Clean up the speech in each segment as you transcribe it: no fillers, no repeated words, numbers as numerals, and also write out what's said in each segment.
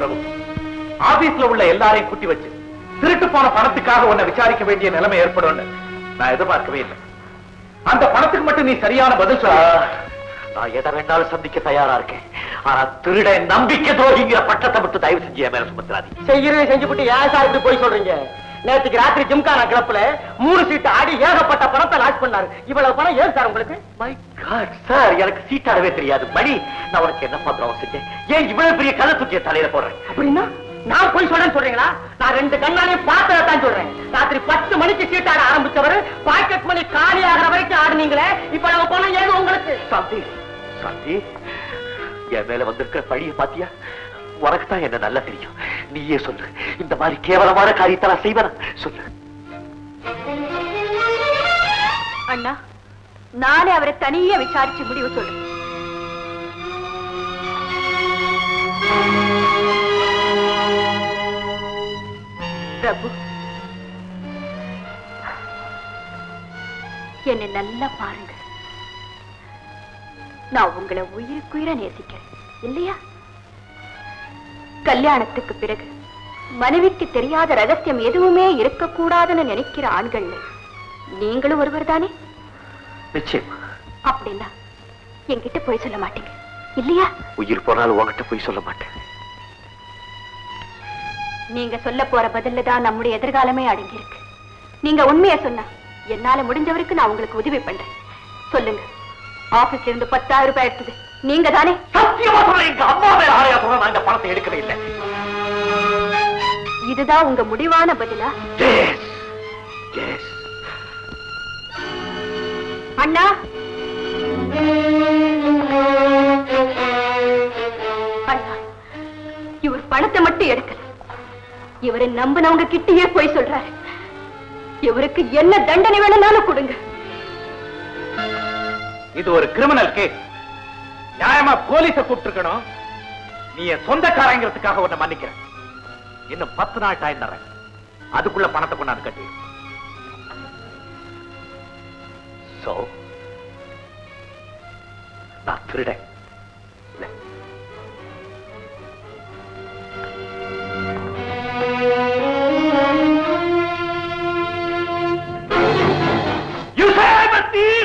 பிரபு, ஆபீஸ்ல உள்ள எல்லாரையும் கூட்டி வச்சு திருட்டு போன பணத்துக்காக உன்னை விசாரிக்க வேண்டிய நிலைமை ஏற்படும் நான் எதிர்பார்க்கவே இல்லை. அந்த பணத்துக்கு மட்டும் நீ சரியான பதில் சொல்ல. நான் எதை வேண்டாலும் சந்திக்க தயாரா இருக்கேன். ஆனா திருட நம்பிக்கை துரோகிங்கிற பட்டத்தை மட்டும் தயவு செஞ்சு என் மேல சுமத்துறாதி. செய்யறே செஞ்சுட்டு ஏன் சார் இப்படி போய் சொல்றீங்க? நேற்றுக்கு ராத்திரி ஜிம்கானா கிளப்ல 3 சீட்டு ஆடி ஏகப்பட்ட பணத்தை லாஸ் பண்ணாரு. இவ்வளவு பணம் ஏன் சார் உங்களுக்கு? மை காட் சார், எனக்கு சீட்டாடவே தெரியாது. மணி, நான் உனக்கு என்ன பாத்திரம் செஞ்சேன்? ஏன் இவ்வளவு பெரிய கதை தூக்கிய தலையில போடுறேன்? அப்படின்னா நான் போய் சொல்றேன்னு சொல்றீங்களா? நான் 2 கண்ணாலையும் பார்த்ததான் சொல்றேன். ராத்திரி 10 மணிக்கு சீட்டாட ஆரம்பிச்சவர் பாக்கெட் மணி காலி ஆகிற வரைக்கும் ஆடுனீங்களே, இவ்வளவு பணம் ஏது உங்களுக்கு? சாந்தி, சாந்தி, என் மேல வந்திருக்கிற பழிய பாத்தியா? உனக்கு தான் என்ன நல்லா தெரியும். நீயே சொல்லு, இந்த மாதிரி கேவலமான காரியத்தை நான் செய்வேன் சொல்லு. அண்ணா, நானே அவரை தனியே விசாரிச்சு முடிவு சொல்லு. பிரபு, என்னை நல்லா பாருங்க. நான் உங்களை உயிருக்குயிர நேசிக்கிறேன் இல்லையா? கல்யாணத்துக்கு பிறகு மனைவிக்கு தெரியாத ரகசியம் எதுவுமே இருக்கக்கூடாதுன்னு நினைக்கிற ஆண்கள் நீங்களும் ஒருவர் தானே? நிச்சயம். அப்படின்னா என்கிட்ட போய் சொல்ல மாட்டீங்க இல்லையா? உயிர் போனாலும் உங்ககிட்ட போய் சொல்ல மாட்டேன். நீங்க சொல்ல போற பதில்ல தான் நம்முடைய எதிர்காலமே அடங்கி இருக்கு. நீங்க உண்மையை சொன்னா என்னால முடிஞ்சவருக்கு நான் உங்களுக்கு உதவி பண்றேன். சொல்லுங்க, ஆபீஸ்ல இருந்து 10,000 ரூபாய் எடுத்தது நீங்க தானே? சத்தியமா சொல்ல, எங்க அம்மா மேல ஆணையா சொல்ல, நான் இந்த பணத்தை எடுக்கவே இல்லை. இதுதான் உங்க முடிவான பதிலா? அண்ணா, அண்ணா, இவர் பணத்தை மட்டும் எடுக்கல, இவரை நம்பினவங்க கிட்டயே போய் சொல்றாரு. இவருக்கு என்ன தண்டனை வேணும்னாலும் கொடுங்க. இது ஒரு கிரிமினல் கேஸ். நியாயமா போலீஸ கூப்பிட்டுருக்கணும். நீ என் சொந்தக்காரங்கிறதுக்காக உன்னை மன்னிக்கிறேன். இன்னும் 10 நாள் டைம் தரேன். அதுக்குள்ள பணத்தை கொண்டாந்து கட்டி. சோ நான் திருடேன். You say I'm a thief!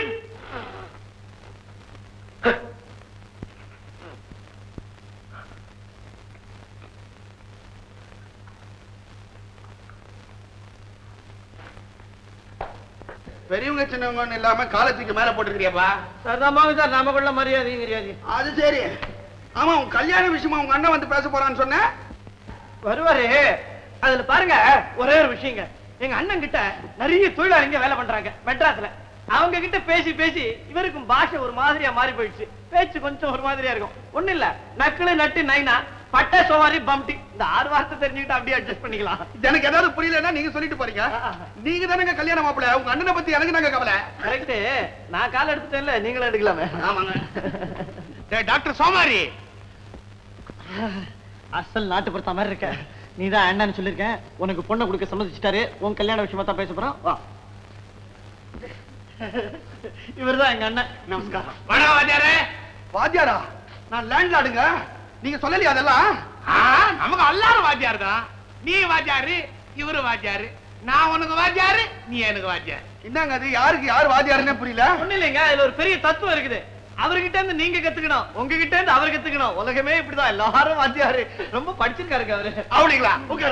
பெரியவங்க சின்னவங்க இல்லாம காலத்துக்கு மேல போட்டுக்கிறியாப்பா? சார் நமக்குள்ள மரியாதை. அது சரி. ஆமா, உன் கல்யாண விஷயமா உங்க அண்ணன் வந்து பேச போறான்னு சொன்ன. வருவாரு. அதுல பாருங்க, ஒரே ஒரு விஷயங்க. எங்க அண்ணன் கிட்ட நிறைய தொழிலாளிங்க வேலை பண்றாங்க மெட்ராஸ்ல. அவங்க கிட்ட பேசி பேசி இவருக்கும் பாஷை ஒரு மாதிரியா மாறி போயிடுச்சு. பேச்சு கொஞ்சம் ஒரு மாதிரியா இருக்கும். ஒண்ணு இல்ல, நக்குல நட்டு நைனா பட்டை சோவாரி பம்டி, இந்த 6 வார்த்தை தெரிஞ்சுக்கிட்டு அப்படியே அட்ஜஸ்ட் பண்ணிக்கலாம். எனக்கு ஏதாவது புரியலன்னா நீங்க சொல்லிட்டு போறீங்க. நீங்க தானங்க கல்யாண மாப்பிள்ள. உங்க அண்ணனை பத்தி எனக்கு நாங்க கவலை. கரெக்ட். நான் கால் எடுத்துட்டேன்ல, நீங்களும் எடுக்கலாமே. ஆமாங்க. டாக்டர் சோமாரி, அசல் நாட்டு பொறுத்த மாதிரி இருக்க. நீதான் அண்ணன்னு சொல்லிருக்கேன். உனக்கு பொண்ணை கொடுக்க சம்மதிச்சிட்டாரு. உன் கல்யாண விஷயமா தான் பேச போறோம். வா. இவர்தான் எங்க அண்ணன். நமஸ்காரம். வணக்கம் வாத்தியாரே. வாத்தியாரா? நான் லேண்ட்லார்டுங்க. நீங்க சொல்லலையா அதெல்லாம்? நமக்கு எல்லாரும் வாத்தியார் தான். நீ வாத்தியாரு, இவரு வாத்தியாரு. நான் உனக்கு வாத்தியாரு, நீ எனக்கு வாத்தியார். என்னங்க அது? யாருக்கு யார் வாத்தியாருன்னே புரியல. ஒண்ணு இல்லைங்க, இதுல ஒரு பெரிய தத்துவம் இருக்குது. அவர்கிட்ட இருந்து நீங்க கத்துக்கணும், உங்ககிட்ட இருந்து அவர் கத்துக்கணும். உலகமே இப்படிதான், எல்லாரும் வாத்தியாரு. ரொம்ப படிச்சிருக்காருங்க அவரு. அப்படிங்களா?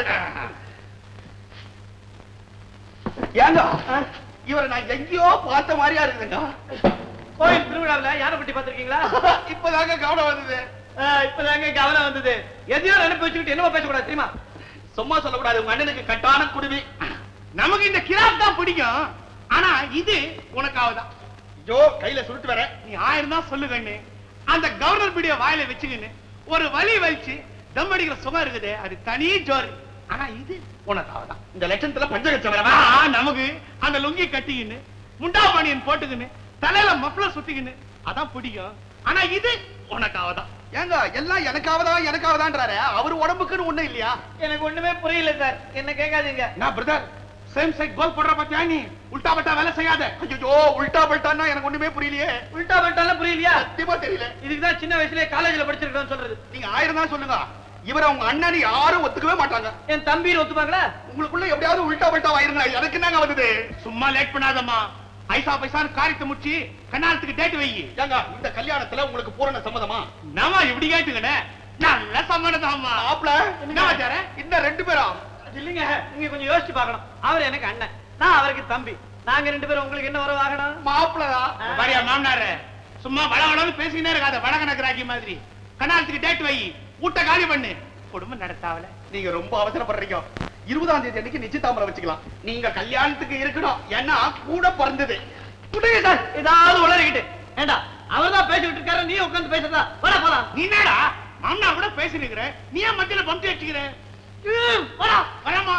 ஏங்க இவரை நான் எங்கேயோ பார்த்த மாதிரியா இருக்குங்க. கோயில் திருவிழாவில யானை பட்டி பாத்திருக்கீங்களா? இப்பதாங்க கவனம் வந்தது. இப்பதாங்க கவனம் வந்தது. எதையோ நினைப்பு வச்சுக்கிட்டு என்னவோ பேசக்கூடாது தெரியுமா? சும்மா சொல்லக்கூடாது. உங்க அண்ணனுக்கு கட்டான குடுமி. நமக்கு இந்த கிராப் தான் பிடிக்கும். ஆனா இது உனக்காவதான். ஐயோ, கையில சுருட்டு வர. நீ 1000 தான் சொல்லு கண்ணு. அந்த கவர்னர் பீடிய வாயில வச்சுக்கின்னு ஒரு வலி வலிச்சு தம் அடிக்கிற சுகம் இருக்குது, அது தனி ஜோறு. ஆனா இது உனக்காவதான். இந்த லட்சத்துல பஞ்சகச்சம் வரவா? நமக்கு அந்த லுங்கி கட்டிக்கின்னு முண்டா பாணியன் போட்டுக்கின்னு தலையில மப்ளர் சுத்திக்கின்னு அதான் பிடிக்கும். ஆனா இது உனக்காவதான். ஏங்க எல்லாம் எனக்காவதான்றாரு. அவர் உடம்புக்குன்னு ஒண்ணு இல்லையா? எனக்கு ஒண்ணுமே புரியல சார், என்ன கேட்காதீங்க. நான் பிரதர் சேம் சைட் கோல் போடுற பத்தியா? நீ உல்டா பல்டா வேலை செய்யாத. ஐயோ, உல்டா பல்டான்னா எனக்கு ஒண்ணுமே புரியலையே. உல்டா பல்டாலாம் புரியலையா? சத்தியமா தெரியல. இதுக்குதான் சின்ன வயசுலயே காலேஜ்ல படிச்சிருக்கோம்னு சொல்றது. நீங்க 1000 தான் சொல்லுங்க. இவரை உங்க அண்ணன் யாரும் ஒத்துக்கவே மாட்டாங்க. என் தம்பியை ஒத்துப்பாங்களா? உங்களுக்குள்ள எப்படியாவது உல்டா பல்டா ஆயிருங்களா? எனக்கு என்னங்க வந்தது? சும்மா லேட் பண்ணாதம்மா. ஐசா பைசான்னு காரியத்தை முடிச்சு கல்யாணத்துக்கு டேட் வை. ஏங்க இந்த கல்யாணத்துல உங்களுக்கு பூரண சம்மதமா? நாம இப்படி கேட்டுங்கண்ணே. நல்ல சம்மதம் ஆப்ல. என்ன வச்சார? இன்னும் 2 பேரும் இல்லைங்க, நீங்க கொஞ்சம் யோசிச்சு பார்க்கணும். அவர் எனக்கு அண்ணன், நான் அவருக்கு தம்பி. நாங்க 2 பேரும் உங்களுக்கு என்ன உறவு ஆகணும்? மாப்பிளதான். பாரியா மாமனாரு சும்மா வளவளன்னு பேசிக்கிட்டே இருக்காத வடகணக்கு மாதிரி. கல்யாணத்துக்கு டேட் வை, ஊட்ட காலி பண்ணு, குடும்பம் நடத்தாவல. நீங்க ரொம்ப அவசரப்படுறீங்க. 20ஆம் தேதி அன்னைக்கு நிச்சயதாம்பரம் வச்சுக்கலாம். நீங்க கல்யாணத்துக்கு இருக்கணும். ஏன்னா கூட பிறந்தது. விடுங்க சார், ஏதாவது உளறிக்கிட்டு. ஏண்டா அவர்தான் பேசிக்கிட்டு இருக்காரு, நீ உட்கார்ந்து பேசுறதா? வர போலாம். நீ என்னடா மாமனா கூட பேசிருக்கிற, நீ ஏன் மத்தியில பம்பி அடிச்சுக்கிற? வரமா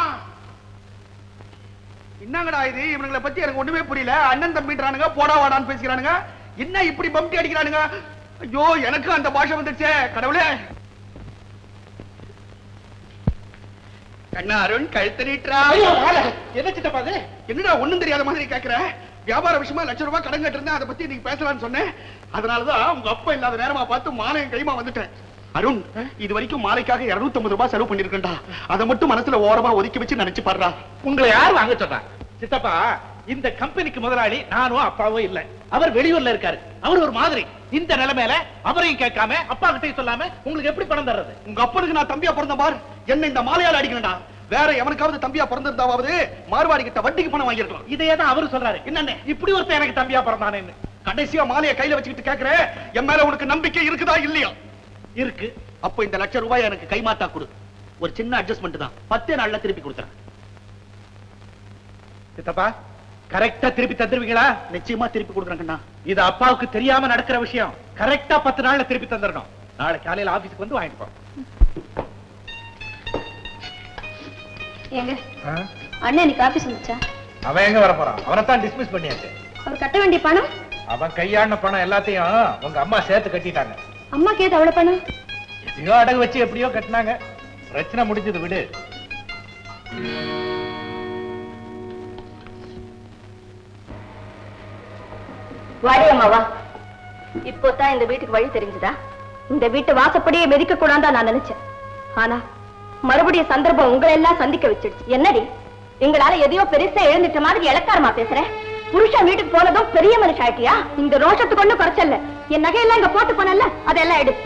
என்னங்கடா இது? இவங்களை பத்தி எனக்கு ஒண்ணுமே புரியல. அண்ணன் தம்பின்றானுங்க, போடா வாடான்னு பேசிக்கிறானுங்க. என்ன இப்படி பம்பி அடிக்கிறானுங்க? ஐயோ எனக்கு அந்த பாஷை வந்துடுச்சே கடவுளே. கண்ணா அருண் கழுத்து நீட்டுறா. என்ன சித்தப்பா அது? என்னடா ஒண்ணும் தெரியாத மாதிரி கேக்குற? வியாபார விஷயமா ₹1,00,000 கடன் கட்டிருந்தேன், அதை பத்தி நீங்க பேசலாம்னு சொன்னேன். அதனாலதான் உங்க அப்பா இல்லாத நேரமா பார்த்து மாலையும் கைமா வந்துட்டேன். அருண், இது வரைக்கும் மாலைக்காக ₹250 செலவு பண்ணிருக்கேன்டா. அதை மட்டும் மனசுல ஓரமா ஒதுக்கி வச்சு நினைச்சு பாடுறா. உங்களை யார் வாங்க சொன்னா? சித்தப்பா, இந்த கம்பெனிக்கு முதலாளி நானும் அப்பாவும் இல்ல. அவர் வெளியூர்ல இருக்காரு. அவர் ஒரு மாதிரி. இந்த நிலைமையில அவரையும் கேட்காம அப்பா கிட்டையும் சொல்லாம உங்களுக்கு எப்படி பணம் தர்றது? உங்க அப்பனுக்கு நான் தம்பியா பிறந்த பார், என்ன இந்த மாலையால அடிக்கணும்டா. வேற எவனுக்காவது தம்பியா பிறந்திருந்தாவது மார்வாடி கிட்ட வட்டிக்கு பணம் வாங்கிருக்கலாம். இதையே தான் அவரு சொல்றாரு. என்னன்னு இப்படி ஒருத்தர் எனக்கு தம்பியா பிறந்தானேன்னு. கடைசியா மாலையை கையில வச்சுக்கிட்டு கேக்குறேன், என் மேல உனக்கு நம்பிக்கை இருக்குதா இல்லையா? இருக்கு. அப்ப இந்த ₹1,00,000 எனக்கு கைமாத்தா கொடு. ஒரு சின்ன அட்ஜஸ்ட்மெண்ட் தான், 10 நாள்ல திருப்பி கொடுத்துறேன். சித்தப்பா, கரெக்டா திருப்பி தந்துருவீங்களா? நிச்சயமா திருப்பி கொடுக்குறேன். இது அப்பாவுக்கு தெரியாம நடக்கிற விஷயம். கரெக்டா 10 நாள்ல திருப்பி தந்துடணும். நாளை காலையில ஆபீஸ்க்கு வந்து வாங்கிட்டு போ. ஏங்க அண்ணன் இன்னைக்கு ஆபீஸ் வந்துச்சா? அவன் எங்க வர போறான்? அவனைத்தான் டிஸ்மிஸ் பண்ணியாச்சு. அவர் கட்ட வேண்டிய பணம்? அவன் கையாண்ட பணம் எல்லாத்தையும் உங்க அம்மா சேர்த்து கட்டிட்டாங்க. அம்மா கேட்டு அவ்வளவு பணம்? எதையோ அடகு வச்சு எப்படியோ கட்டினாங்க. பிரச்சனை முடிஞ்சது, விடு. வாடி அம்மாவா. இப்போதான் இந்த வீட்டுக்கு வழி தெரிஞ்சுதா? இந்த வீட்டு வாசப்படியே மிதிக்க கூடாதா நான் நினைச்சேன். ஆனா மறுபடியும் சந்தர்ப்பம் உங்களை எல்லாம் சந்திக்க வச்சிடுச்சு. என்னடி எங்களால எதையோ பெருசா எழுந்துட்ட மாதிரி இலக்காரமா பேசுறேன். புருஷன் வீட்டுக்கு போனதும் பெரிய மனுஷ ஆயிட்டியா? இந்த ரோஷத்துக்கு ஒண்ணும் குறைச்சல்ல. என் நகையெல்லாம் இங்க போட்டு போனல, அதெல்லாம் எடு.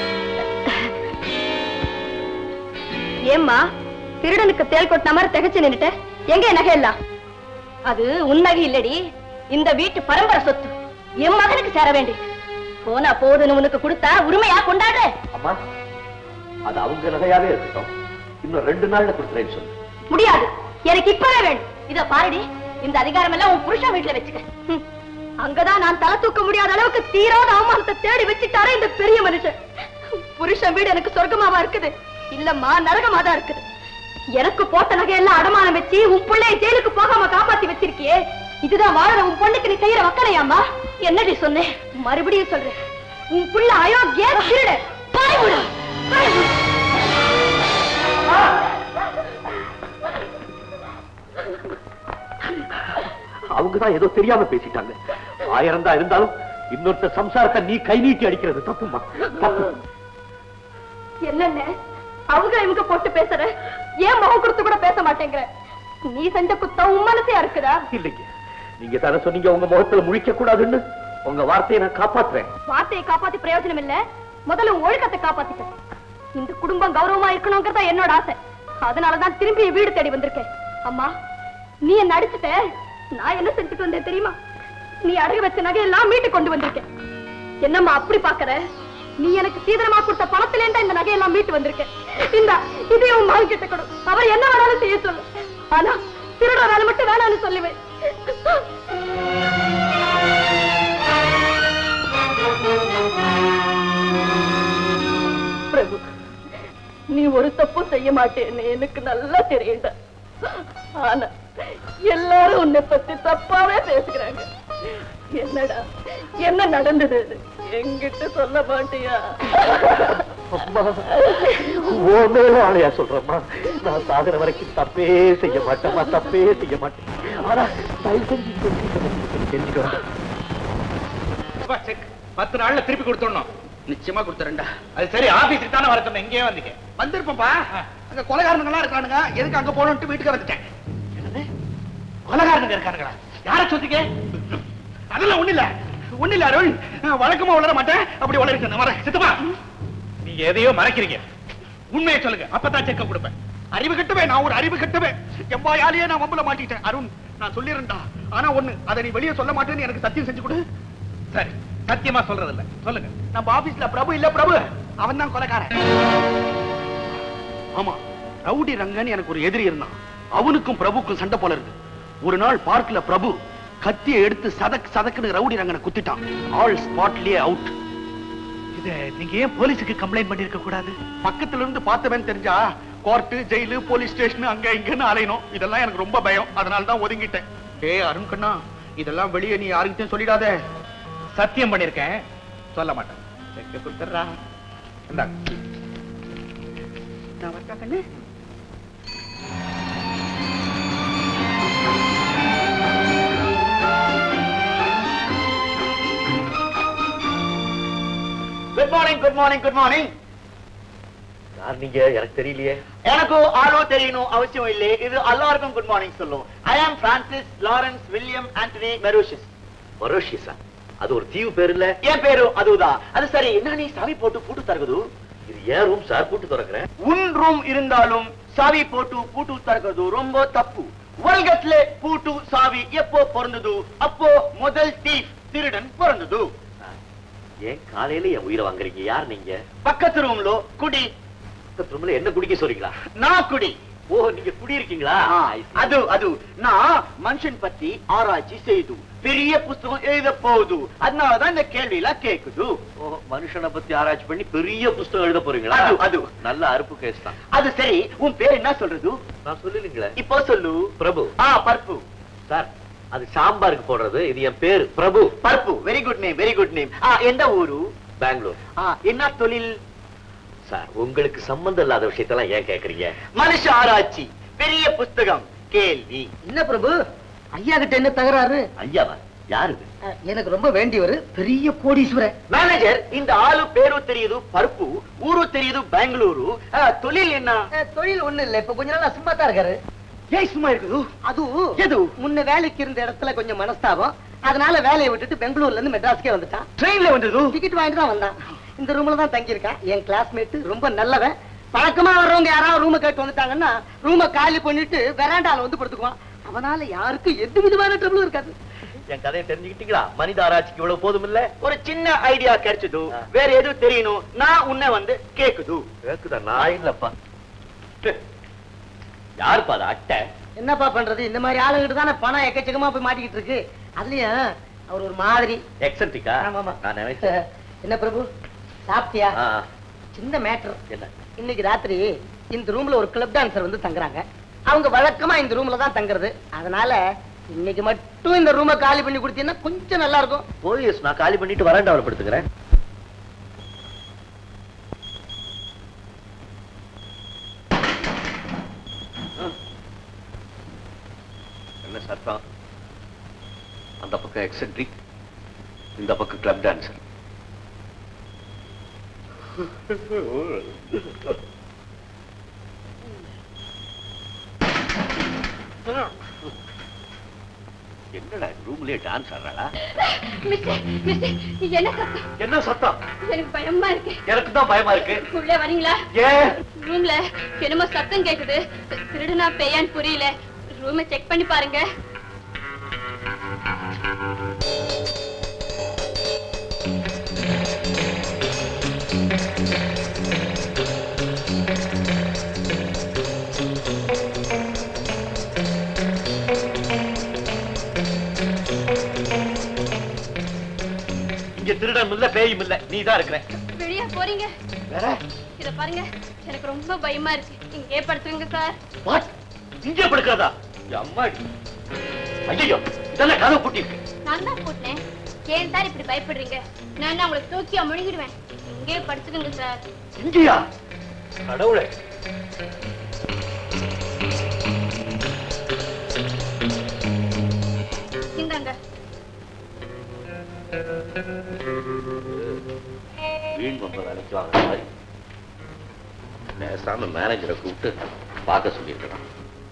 ஏம்மா திருடனுக்கு தேல் கொட்டின மாதிரி திகச்சு நின்னுட்ட? எங்க என் நகையெல்லாம்? அது உன் நகை இல்லடி, இந்த வீட்டு பரம்பரை சொத்து. என் மகனுக்கு சேர வேண்டி. போனா போதுன்னு உனக்கு கொடுத்தா உரிமையா கொண்டாடு. அம்மா, அது அவங்க நகையாவே இருக்கட்டும். இன்னும் 2 நாள்ல கொடுத்துறேன்னு சொல்லு. முடியாது, எனக்கு இப்பவே வேணும். இத பாருடி, இந்த அதிகாரம் எல்லாம் உன் புருஷன் வீட்டுல வச்சுக்க. அங்கதான் நான் தலை தூக்க முடியாத அளவுக்கு தீராத அவமானத்தை தேடி வச்சுட்டாரே இந்த பெரிய மனுஷன். புருஷன் வீடு எனக்கு சொர்க்கமாவா இருக்குது? இல்லம்மா, நரகமா தான் இருக்குது. எனக்கு போட்ட நகையெல்லாம் அடமானம் வச்சு உன் பிள்ளைய ஜெயிலுக்கு போகாம காப்பாத்தி வச்சிருக்கியே, இதுதான் வாழற உன் பொண்ணுக்கு நீ செய்யற வக்கலையாமா? என்னடி சொன்னேன்? மறுபடியும் சொல்றேன், உன் புள்ள அயோக்கிய திருட. அவங்கதான் ஏதோ தெரியாம பேசிட்டாங்க. 1000 தான் இருந்தாலும் இன்னொருத்த சம்சாரத்தை நீ கை நீட்டி அடிக்கிறது தப்புமா? தப்பு. என்னென்ன அவங்க இவங்க போட்டு பேசுற? ஏன் முகம் கொடுத்து கூட பேச மாட்டேங்கிற? நீ செஞ்ச குத்தம் உன் மனசையா இருக்குதா? இல்லைங்க, நீங்க தானே சொன்னீங்க உங்க முகத்துல முழிக்க கூடாதுன்னு. உங்க வார்த்தையை நான் காப்பாத்துறேன். வார்த்தையை காப்பாத்தி பிரயோஜனம் இல்ல, முதல்ல ஒழுக்கத்தை காப்பாத்திக்க. இந்த குடும்பம் கௌரவமா இருக்கணும்ங்கறதா என்னோட ஆசை. அதனாலதான் திரும்பி வீடு தேடி வந்திருக்கேன். அம்மா, நீ என்ன அடிச்சுட்ட, நான் என்ன செஞ்சுட்டு வந்தேன் தெரியுமா? நீ அடகு வச்ச நகையெல்லாம் மீட்டு கொண்டு வந்திருக்கேன். என்னம்மா அப்படி பாக்குற? நீ எனக்கு சீதனமா கொடுத்த பணத்துல இருந்தா இந்த நகையெல்லாம் மீட்டு வந்திருக்கேன். இந்த இதையும் உன் மகன் கிட்ட கொடு, அவர் என்ன வேணாலும் செய்ய சொல்லு. ஆனா திருடரால மட்டும் வேணான்னு சொல்லுவேன். பிரபு, நீ ஒரு தப்பு செய்ய மாட்டேன்னு எனக்கு நல்லா தெரியுண்டா. ஆனா எல்லாரும் உன்னை பத்தி தப்பாவே பேசுகிறாங்க. என்னடா என்ன நடந்தது? என்கிட்ட சொல்ல மாட்டியா? ஆளையா சொல்றேம்மா, நான் சாகுற வரைக்கும் தப்பே செய்ய மாட்டேம்மா, தப்பே செய்ய மாட்டேன். ஆனா தயவு செஞ்சு தெரிஞ்சுக்கோ. 10 நாள்ல திருப்பி கொடுத்துடணும். நிச்சயமா கொடுத்துறேன்டா. அது சரி, ஆபீஸுக்கு தானே வர சொன்ன, இங்கேயே வந்தீங்க. வந்திருப்போம்பா. அங்க கொலைகாரனுங்களா இருக்கானுங்க, எதுக்கு அங்க போகணும்னு வீட்டுக்கு வந்துட்டேன். கொலைகாரனுங்க இருக்கானுங்களா? யார சொன்னீங்க? அதெல்லாம் ஒண்ணு இல்ல அருண். வழக்கமா வளர மாட்டேன், அப்படி வளர்க்க வரேன். சித்தப்பா, நீங்க எதையோ மறைக்கிறீங்க. உண்மையை சொல்லுங்க, அப்பதான் செக்க கொடுப்பேன். அறிவு கட்டுவே, நான் ஒரு அறிவு கட்டுவே. எம்பாயாலேயே நான் வம்புல மாட்டிட்டேன். அருண், நான் சொல்லிடுறேன்டா. ஆனா ஒண்ணு, அதை நீ வெளியே சொல்ல மாட்டேன்னு எனக்கு சத்தியம் செஞ்சு கொடு. சரி, சத்தியமா சொல்றது இல்ல, சொல்லுங்க. நம்ம ஆபீஸ்ல பிரபு இல்ல, பிரபு அவன் தான் கொலைக்காரன். ஆமா, ரவுடி ரங்கன் எனக்கு ஒரு எதிரி இருந்தான். அவனுக்கும் பிரபுக்கும் சண்டை போல இருக்கு. ஒரு நாள் பார்க்ல பிரபு கத்தியை எடுத்து சதக்குன்னு ரவுடி ரங்கனை குத்திட்டான். ஆல் ஸ்பாட்லயே அவுட். இத நீங்க ஏன் போலீஸுக்கு கம்ப்ளைண்ட் பண்ணிருக்க கூடாது? பக்கத்துல இருந்து பார்த்தவன் தெரிஞ்சா கோர்ட்டு, ஜெயிலு, போலீஸ் ஸ்டேஷன் அங்க இங்கன்னு அலையணும். இதெல்லாம் எனக்கு ரொம்ப பயம், அதனால தான் ஒதுங்கிட்டேன். அருண் கண்ணா, இதெல்லாம் வெளியே நீ யாருக்கிட்டையும் சொல்லிடாத. சத்தியம் பண்ணிருக்கேன், சொல்ல மாட்டேன். செக்க கொடுத்துறா. இந்தாங்க. நான் வரட்டா கண்ணு? Good morning, good morning, good morning. யார் நீங்க? எனக்கு தெரியலையே. எனக்கு ஆளோ தெரியணும் அவசியம் இல்லை. இது எல்லாருக்கும் குட் மார்னிங் சொல்லும். I am Francis Lawrence William Antony Mauritius. மரோஷியஸா? அது ஒரு தீவு பேரு இல்ல? என் பேரு அதுதான். அது சரி, என்ன நீ சாவி போட்டு பூட்டு தரகுது? இது ஏன் ரூம் சார்? பூட்டு திறக்கிறேன். உன் ரூம் இருந்தாலும் சாவி போட்டு பூட்டு தரகுது ரொம்ப தப்பு. உலகத்துல பூட்டு சாவி எப்போ பிறந்தது? அப்போ முதல் தீஃப் திருடன் பிறந்தது. ஏன் காலையில என் உயிரை வாங்குறீங்க? யார் நீங்க? பக்கத்து ரூம்ல குடி. பக்கத்து ரூம்ல என்ன குடிக்க சொல்றீங்களா? நான் குடி. ஓ, நீங்க குடி இருக்கீங்களா? அது நான் மனுஷன் பத்தி ஆராய்ச்சி செய்து பெரிய புஸ்தகம் எழுத போகுது. அதனாலதான் இந்த கேள்வி எல்லாம் கேக்குது. மனுஷனை பத்தி ஆராய்ச்சி பண்ணி பெரிய புஸ்தகம் எழுத போறீங்களா? அது நல்ல அறுப்பு கேஸ் தான். அது சரி, உன் பேர் என்ன சொல்றது? நான் சொல்லுங்களே. இப்போ சொல்லு. பிரபு. பருப்பு. சார், அது சாம்பாருக்கு போடுறது. இது என் பேரு பிரபு. பருப்பு. Very good name, very good name. எந்த ஊரு? பெங்களூர். என்ன தொழில்? சார், உங்களுக்கு சம்பந்தம் இல்லாத விஷயத்தெல்லாம் ஏன் கேக்குறீங்க? மனுஷ ஆராய்ச்சி, பெரிய புஸ்தகம், கேள்வி. என்ன பிரபு, ஐயா கிட்ட என்ன தகராறு? ஐயாவா? யாரு? எனக்கு ரொம்ப வேண்டியவர், பெரிய கோடீஸ்வரர். மேனேஜர், இந்த ஆளு பேரு தெரியுது பருப்பு, ஊரு தெரியுது பெங்களூரு. தொழில் என்ன? தொழில் ஒண்ணு இல்ல, இப்ப கொஞ்ச நாள் சும்மா தான் இருக்காரு. ஏய், சும்மா இருக்குது. அது எது முன்ன வேலைக்கு இருந்த இடத்துல கொஞ்சம் மனஸ்தாபம், அதனால வேலையை விட்டுட்டு பெங்களூர்ல இருந்து மெட்ராஸ்க்கே வந்துட்டான். ட்ரெயின்ல வந்தது. டிக்கெட் வாங்கிட்டு தான் வந்தான். இந்த ரூம்ல தான் தங்கி இருக்கான். என் கிளாஸ்மேட், ரொம்ப நல்லவன். பழக்கமா வர்றவங்க யாராவது ரூம கேட்டு வந்துட்டாங்கன்னா ரூம காலி பண்ணிட்டு வெராண்டால வந்து படுத்துக்குவான். அவனால யாருக்கும் எந்த விதமான ட்ரபிளும் இருக்காது. என் கதையை தெரிஞ்சுக்கிட்டீங்களா? மனித ஆராய்ச்சிக்கு இவ்வளவு போதும் இல்ல? ஒரு சின்ன ஐடியா கிடைச்சது. வேற எதுவும் தெரியணும், நான் உன்னை வந்து கேக்குது. கேக்குதா? நான் இல்லப்பா. யாருப்பா அது? அட்டை. என்னப்பா பண்றது, இந்த மாதிரி ஆளுகிட்டு தானே பணம் எக்கச்சக்கமா போய் மாட்டிக்கிட்டு இருக்கு. அதுலயும் அவர் ஒரு மாதிரி எக்ஸென்ட்ரிக்கா? ஆமாமா. நான் நினைச்சேன். என்ன பிரபு, சாப்பிட்டியா? சின்ன மேட்டர். என்ன? இன்னைக்கு ராத்திரி இந்த ரூம்ல ஒரு கிளப் டான்சர் வந்து தங்குறாங்க. அவங்க வழக்கமா இந்த ரூம்ல தான் தங்குறது. அதனால இன்னைக்கு மட்டும் இந்த ரூமை காலி பண்ணி கொடுத்தீங்கன்னா கொஞ்சம் நல்லா இருக்கும். போலீஸ், நான் காலி பண்ணிட்டு வராண்டாவில் படுத்துக்கிறேன். என்ன சத்தம்? அந்த பக்கம் எக்ஸென்ட்ரிக், இந்த பக்கம் கிளப் டான்சர். என்னடா ரூம்லயே டான்ஸ் ஆடுறாளா? என்ன சத்தம்? என்ன சத்தம்? எனக்கு பயமா இருக்கு. எனக்கு தான் பயமா இருக்கு. உள்ளே வரீங்களா? ஏன்? ரூம்ல என்னமோ சத்தம் கேக்குது. திருடுனா பேயான்னு புரியல. ரூமை செக் பண்ணி பாருங்க. இங்க திருடன் இல்ல, பேயும் இல்ல, நீ தான் இருக்கிற. வெளியே போறீங்க. வேற? இத பாருங்க, எனக்கு ரொம்ப பயமா இருக்கு. இங்கே படுத்துங்க சார். வாட்? இங்கே படுக்கிறதா? அம்மாடி. ஐயோ, இதெல்லாம் கதவு பூட்டி இருக்கு. நான் தான் போட்டேன். ஏன் சார் இப்படி பயப்படுறீங்க? நான் உங்களை தூக்கியா முழுங்கிடுவேன். இங்கே படுத்துக்கங்க சார். இங்கேயா? கடவுளே. இந்தாங்க. வீண் ரொம்ப வேலைக்கு வாங்குற மாதிரி பேசாம மேனேஜரை கூப்பிட்டு பார்க்க சொல்லியிருக்கலாம்.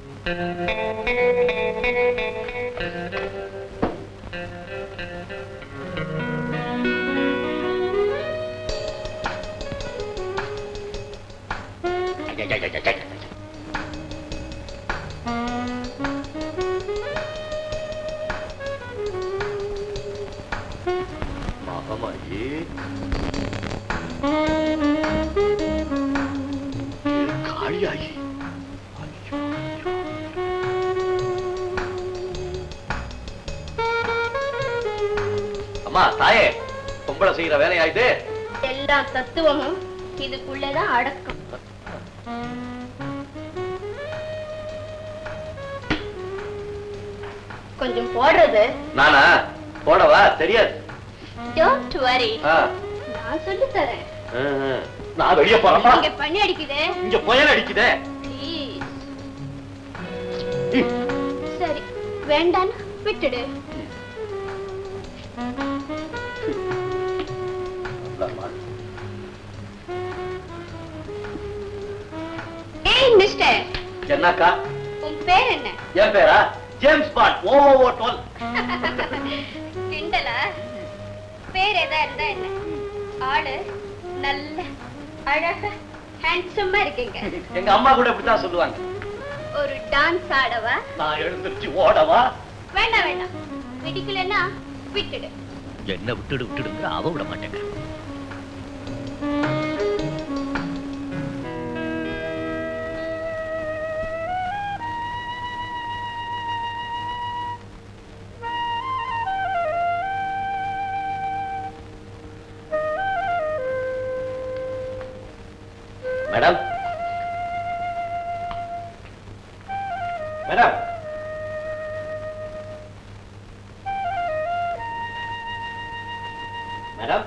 மகமாயி காளியாயி அம்மா தாயே பொம்பளை செய்யற வேலையாயிட்டு எல்லா தத்துவமும் இதுக்குள்ளதான் அடக்கம். கொஞ்சம் போடுறது. நானா போடவா? தெரியாது. Don't worry. நான் சொல்லி தரேன். நான் வெளிய போறேன். இங்க பண்ணி அடிக்குதே. இங்க புயல் அடிக்குதே. சரி வேண்டாம் விட்டுடு. ஏய் மிஸ்டர். என்னக்கா? உன் பேர் என்ன? என் பேரா? James Bond. ஓ டோல். கிண்டலா? பேர் எதா இருந்தா என்ன? ஆளு நல்ல அழகா ஹேண்ட்ஸமா இருக்கீங்க. எங்க அம்மா கூட இப்படிதான் சொல்லுவாங்க. ஒரு டான்ஸ் ஆடவா? நான் எழுந்திருச்சு ஓடவா? வேண்டாம் வேண்டாம். பிடிக்கலன்னா விட்டுடு. என்ன விட்டுடுங்க, அவ விட மாட்டேங்க. மேடம் மேடம் மேடம்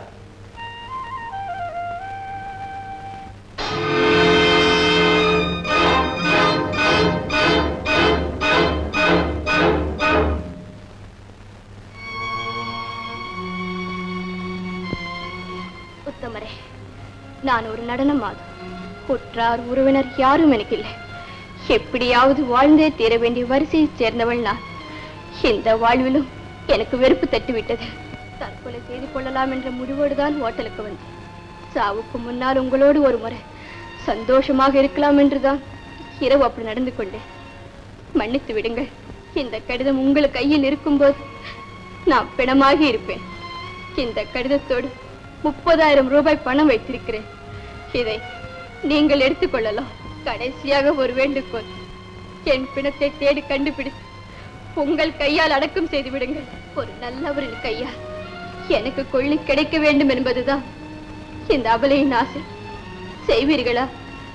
உத்தமரே, நான் ஒரு நடன மாதம். உற்றார் உறவினர் யாரும் எனக்கு இல்லை. எப்படியாவது வாழ்ந்தே தீர வேண்டிய வரிசையை சேர்ந்தவள் நான். இந்த வாழ்விலும் எனக்கு வெறுப்பு தட்டுவிட்டது. தற்கொலை செய்து கொள்ளலாம் என்ற முடிவோடுதான் ஹோட்டலுக்கு வந்தேன். சாவுக்கு முன்னால் உங்களோடு ஒரு முறை சந்தோஷமாக இருக்கலாம் என்றுதான் இரவு அப்படி நடந்து கொண்டேன். மன்னித்து விடுங்கள். இந்த கடிதம் உங்கள் கையில் இருக்கும்போது நான் பிணமாகி இருப்பேன். இந்த கடிதத்தோடு 30,000 ரூபாய் பணம் வைத்திருக்கிறேன். இதை நீங்கள் எடுத்துக்கொள்ளலாம். கடைசியாக ஒரு வேண்டுகோள். என் பிணத்தை தேடி கண்டுபிடித்து உங்கள் கையால் அடக்கம் செய்து விடுங்கள். ஒரு நல்லவரின் கையால் எனக்கு கொள்ளி கிடைக்க வேண்டும் என்பதுதான் இந்த அபலையின் ஆசை. செய்வீர்களா?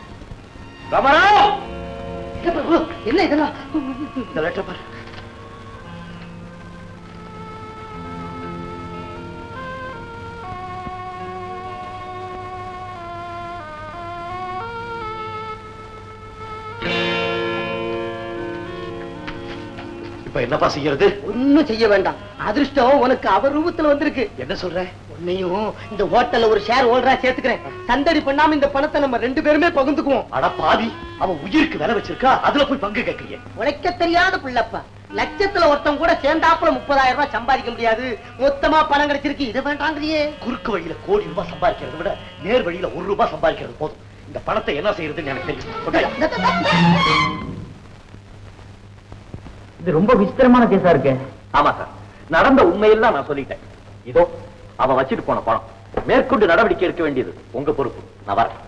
என்ன இதெல்லாம்? இப்ப என்னப்பா செய்யறது? ஒண்ணும் செய்ய வேண்டாம். அதிர்ஷ்டம் உனக்கு அவர் ரூபத்துல வந்திருக்கு. என்ன சொல்ற? உன்னையும் இந்த ஹோட்டல்ல ஒரு ஷேர் ஹோல்டரா சேர்த்துக்கிறேன். சந்தடி பண்ணாம இந்த பணத்தை நம்ம 2 பேருமே பகிர்ந்துக்குவோம். அட பாவி, அவன் உயிருக்கு வேலை வச்சிருக்கா, அதுல போய் பங்கு கேட்கறியே. உழைக்க தெரியாத பிள்ளப்பா. லட்சத்துல ஒருத்தன் கூட சேர்ந்தாப்புல 30,000 ரூபாய் சம்பாதிக்க முடியாது. மொத்தமா பணம் கிடைச்சிருக்கு, இதை வேண்டாங்கிறியே. குறுக்கு வழியில கோடி ரூபாய் சம்பாதிக்கிறத விட நேர் வழியில 1 ரூபாய் சம்பாதிக்கிறது போதும். இந்த பணத்தை என்ன செய்யறதுன்னு எனக்கு தெரியும். இது ரொம்ப விசித்திரமான கேஸா இருக்கு. ஆமா சார், நடந்த உண்மையெல்லாம் நான் சொல்லிட்டேன். இதோ அவன் வச்சுட்டு போன பணம். மேற்கொண்டு நடவடிக்கை எடுக்க வேண்டியது உங்க பொறுப்பு. நான் வரேன்.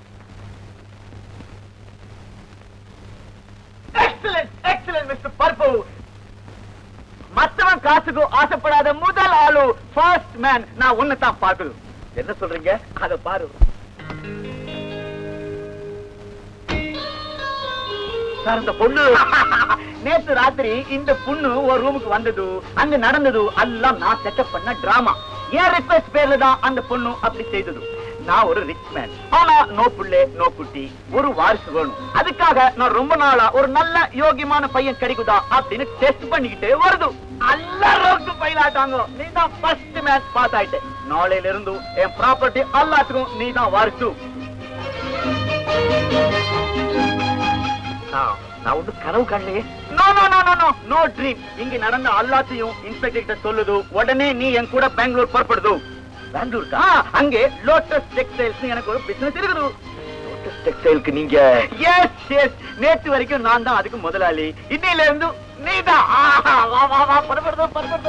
Excellent mister பர்பு. மத்தவன் காசுக்கு ஆசைப்படாத முதல் ஆளு, ஃபர்ஸ்ட் மேன் நான் ஒண்ணுதான் பார்க்கணும். என்ன சொல்றீங்க? அத பாரு. சார், இந்த பொண்ணு நேற்று ராத்திரி இந்த பொண்ணு ஒரு ரூமுக்கு வந்தது, அங்க நடந்தது எல்லாம் நான் செட்டப் பண்ண டிராமா. ஏன் ரிக்வெஸ்ட் பேர்ல தான் அந்த பொண்ணு அப்படி செய்தது. நான் ஒரு ரிச் மேன். ஆனா நோ புள்ளே நோ குட்டி, ஒரு வாரிசு வேணும். அதுக்காக நான் ரொம்ப நாளா ஒரு நல்ல யோகியமான பையன் கிடைக்குதா அப்படின்னு டெஸ்ட் பண்ணிக்கிட்டே வருது. எல்லாரும் பயிலாட்டாங்க. நீ தான் ஃபர்ஸ்ட் மேட்ச் பாஸ் ஆயிட்டு. நாளையில இருந்து என் ப்ராப்பர்ட்டி எல்லாத்துக்கும் நீ தான் வாரிசு. நான் ஒன்னும் கனவு காணலையே. No no no no no no dream. இங்க நடந்த எல்லாத்தையும் இன்ஸ்பெக்டர் கிட்ட சொல்லுது. உடனே நீ என் கூட பெங்களூர் புறப்படுது. பெங்களூருக்கா? அங்கே லோட்டஸ் டெக்ஸ்டைல்ஸ் எனக்கு ஒரு பிசினஸ் இருக்குது. லோட்டஸ் டெக்ஸ்டைலுக்கு நீங்க? எஸ் எஸ், நேற்று வரைக்கும் நான் தான் அதுக்கு முதலாளி. இன்னையில இருந்து நீ தான். வா வா வா, புறப்படுது புறப்படுது.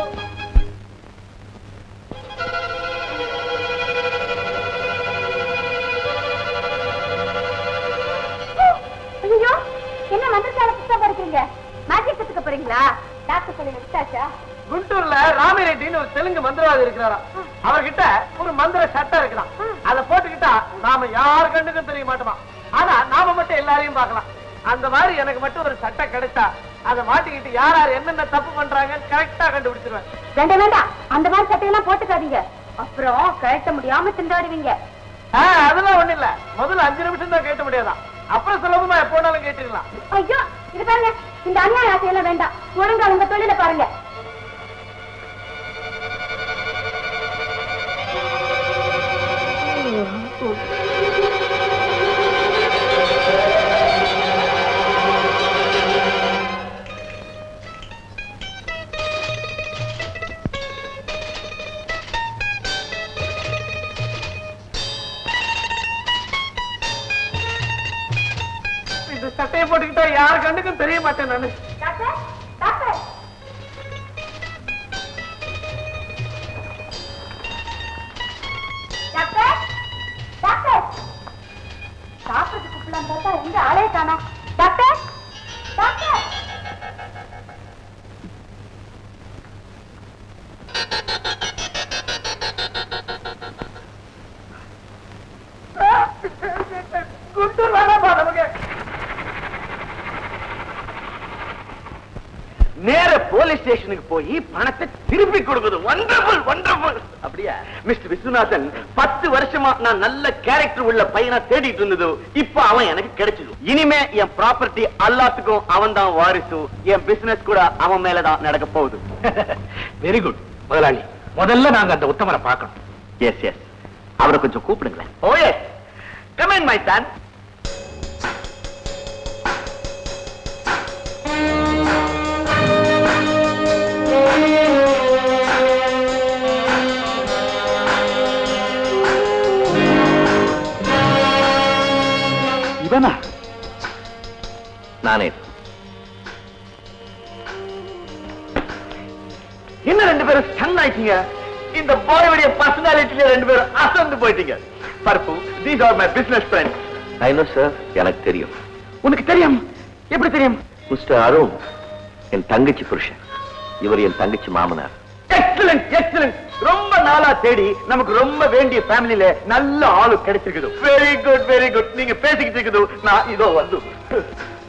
ஐயோ, என்ன மந்திரசால புத்தகம் படிக்கிறீங்க? மேஜிக் கத்துக்க போறீங்களா? டாக்டர் சொல்லி விட்டாச்சா? குண்டூர்ல ராமிரெட்டின்னு ஒரு தெலுங்கு மந்திரவாதி இருக்கிறாரா. அவர்கிட்ட ஒரு மந்திர சட்டம் இருக்கலாம். அதை போட்டுக்கிட்டா நாம யாரு கண்ணுக்கும் தெரிய மாட்டோமா. ஆனா நாம மட்டும் எல்லாரையும் பார்க்கலாம். அந்த மாதிரி எனக்கு மட்டும் ஒரு சட்டம் கிடைச்சா அதை மாட்டிக்கிட்டு யார் யார் என்னென்ன தப்பு பண்றாங்கன்னு கரெக்டா கண்டுபிடிச்சிருவேன். வேண்டாம் வேண்டாம், அந்த மாதிரி சட்டையெல்லாம் போட்டுக்காதீங்க. அப்புறம் கழட்ட முடியாம திண்டாடுவீங்க. அதெல்லாம் ஒண்ணு இல்ல. முதல்ல 5 நிமிஷம் தான் கேட்ட முடியாதான். அப்புறம் சுலபமா எப்போனாலும் கேட்டுக்கலாம். ஐயோ, இது பாருங்க, இந்த அநியாய ஆசையெல்லாம் வேண்டாம். ஒழுங்கா உங்க தொழில பாருங்க. இந்த சட்டையை போட்டுக்கிட்டா யாரு கண்ணுக்கும் தெரிய மாட்டேன் நானு. டாக்டர், டாக்டர், டாக்டர், டாக்டர், சாப்பிட்டு கூப்பிடலாம் பார்த்தா எங்க ஆளே காணோம். Doctor, doctor. குண்டூர் வேணாப்பா நமக்கு. நேர போலீஸ் ஸ்டேஷனுக்கு போய் பணத்தை திருப்பி கொடுக்குது. Wonderful wonderful. அப்படியா மிஸ்டர் விஸ்வநாதன், 10 வருஷமா நான் நல்ல கேரக்டர் உள்ள பையனா தேடிட்டு இருந்தது. இப்ப அவன் எனக்கு கிடைச்சது. இனிமே என் ப்ராப்பர்ட்டி எல்லாத்துக்கும் அவன் தான் வாரிசு. என் பிசினஸ் கூட அவன் மேலதான் நடக்க போகுது. வெரி குட் முதலாளி. முதல்ல நாங்க அந்த உத்தமரை பார்க்கணும். எஸ் எஸ், அவரை கொஞ்சம் கூப்பிடுங்களேன். Oh yes, come in my son. இவனா? நானே. என்ன 2 பேரும் ஸ்டன் ஆயிட்டீங்க? இந்த பாயோடைய பர்சனாலிட்டில 2 பேரும் அசந்து போயிட்டீங்க. பர்பு, these are my business friends. I know sir, எனக்கு தெரியும். உனக்கு தெரியும்? எப்படி தெரியும்? மிஸ்டர் அருண் என் தங்கச்சி புருஷன். இவர் என் தங்கச்சி மாமனார். Excellent excellent. ரொம்ப நாளா தேடி நமக்கு ரொம்ப வேண்டிய ஃபேமிலில நல்ல ஆளு கிடைச்சிருக்குது. Very good very good. நீங்க பேசிக்கிட்டு இருக்குது நான் இதோ வந்து